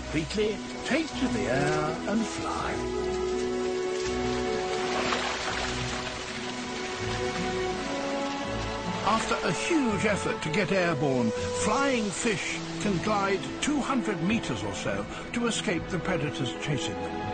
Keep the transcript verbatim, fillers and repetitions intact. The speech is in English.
completely, take to the air and fly. After a huge effort to get airborne, flying fish can glide two hundred meters or so to escape the predators chasing them.